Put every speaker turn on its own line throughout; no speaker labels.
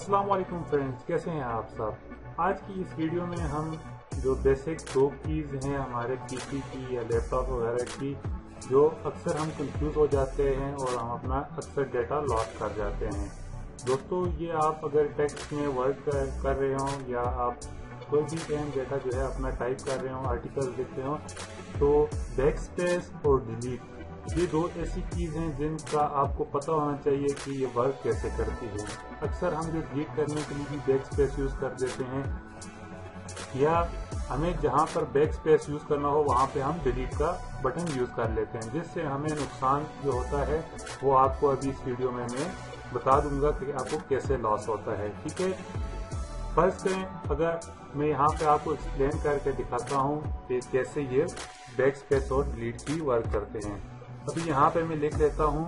अस्सलाम वालेकुम फ्रेंड्स, कैसे हैं आप सब। आज की इस वीडियो में हम जो बेसिक दो कीज़ हैं हमारे पीसी की या लैपटॉप वगैरह की, जो अक्सर हम कंफ्यूज हो जाते हैं और हम अपना अक्सर डेटा लॉस कर जाते हैं। दोस्तों, ये आप अगर टेक्स्ट में वर्क कर रहे हो या आप कोई भी अहम डेटा जो है अपना टाइप कर रहे हो, आर्टिकल लिख रहे हो, तो बैकस्पेस और डिलीट ये दो ऐसी कीज़ हैं जिनका आपको पता होना चाहिए कि ये वर्क कैसे करती है। अक्सर हम जो डिलीट करने के लिए भी बैकस्पेस यूज़ कर देते हैं, या हमें जहाँ पर बैकस्पेस यूज़ करना हो वहाँ पे हम डिलीट का बटन यूज़ कर लेते हैं, जिससे हमें नुकसान जो होता है वो आपको अभी इस वीडियो में मैं बता दूंगा कि आपको कैसे लॉस होता है। ठीक है, फर्स्ट करें, अगर मैं यहाँ पे आपको एक्सप्लेन करके दिखाता हूँ कि कैसे ये बैकस्पेस और डिलीट की वर्क करते हैं। अभी यहाँ पे मैं लिख लेता हूँ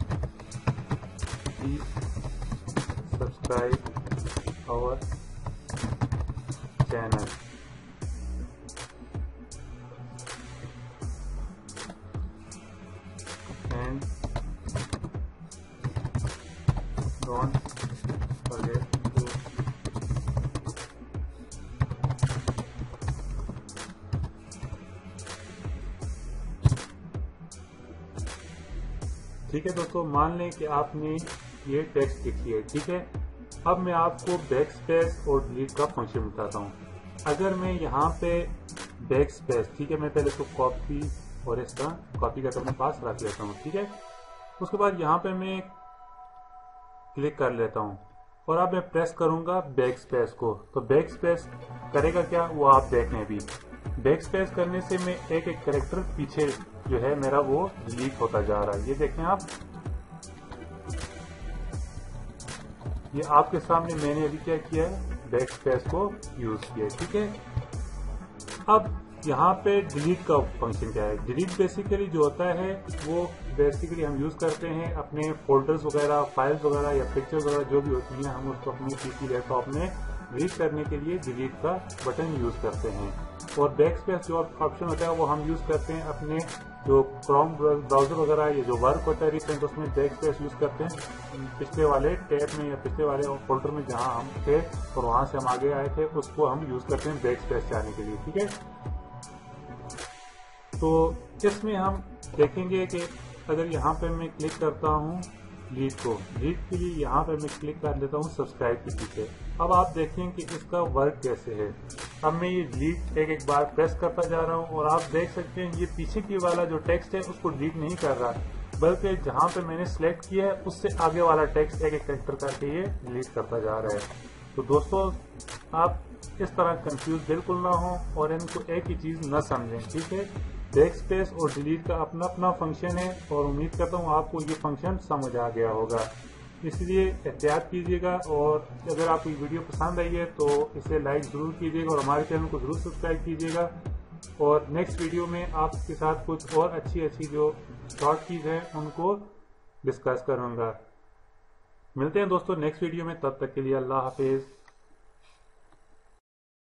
subscribe our channel and don't forget to ठीक है दोस्तों, मान लें कि आपने ये टेक्स्ट लिखी है। ठीक है, अब मैं आपको बैकस्पेस और डिलीट का फंक्शन बताता हूँ। अगर मैं यहाँ पे बैकस्पेस, ठीक है, मैं पहले तो कॉपी और इसका कॉपी करके अपने पास रख लेता हूँ। ठीक है, उसके बाद यहाँ पे मैं क्लिक कर लेता हूँ और अब मैं प्रेस करूंगा बैकस्पेस को, तो बैकस्पेस करेगा क्या वो आप देखें। अभी बैकस्पेस करने से मैं एक एक कैरेक्टर पीछे जो है मेरा वो डिलीट होता जा रहा है। ये देखें आप, ये आपके सामने मैंने अभी क्या किया है, बैकस्पेस को यूज किया। ठीक है, अब यहाँ पे डिलीट का फंक्शन क्या है। डिलीट बेसिकली जो होता है वो बेसिकली हम यूज करते हैं अपने फोल्डर्स वगैरह, फाइल्स वगैरह या पिक्चर्स वगैरह जो भी होती हैं, हम उसको अपने पीसी लैपटॉप में डिलीट करने के लिए डिलीट का बटन यूज करते हैं। और बैकस्पेस जो ऑप्शन होता है वो हम यूज करते हैं अपने जो क्रोम ब्राउजर वगैरह ये जो वर्क होता है रिसेंट, उसमें बैकस्पेस यूज करते हैं। पिछले वाले टैब में या पिछले वाले फोल्डर में जहां हम थे और वहां से हम आगे आए थे, उसको हम यूज करते हैं बैकस्पेस जाने के लिए। ठीक है, तो इसमें हम देखेंगे कि अगर यहाँ पे मैं क्लिक करता हूँ डिलीट को, डिलीट के लिए यहाँ पे मैं क्लिक कर लेता हूँ सब्सक्राइब के पीछे। अब आप देखें कि इसका वर्क कैसे है। अब मैं ये डिलीट एक एक बार प्रेस करता जा रहा हूँ और आप देख सकते हैं ये पीछे की वाला जो टेक्स्ट है उसको डिलीट नहीं कर रहा, बल्कि जहाँ पे मैंने सिलेक्ट किया है उससे आगे वाला टेक्स्ट एक एक कैरेक्टर करके ये डिलीट करता जा रहा है। तो दोस्तों, आप इस तरह कंफ्यूज बिल्कुल ना हो और इनको एक ही चीज न समझें। ठीक है, बैकस्पेस और डिलीट का अपना अपना फंक्शन है और उम्मीद करता हूँ आपको ये फंक्शन समझ आ गया होगा, इसलिए एहतियात कीजिएगा। और अगर आपको ये वीडियो पसंद आई है तो इसे लाइक जरूर कीजिएगा और हमारे चैनल को जरूर सब्सक्राइब कीजिएगा। और नेक्स्ट वीडियो में आपके साथ कुछ और अच्छी जो शॉर्ट कीज है उनको डिस्कस करूंगा। मिलते हैं दोस्तों नेक्स्ट वीडियो में, तब तक के लिए अल्लाह हाफिज।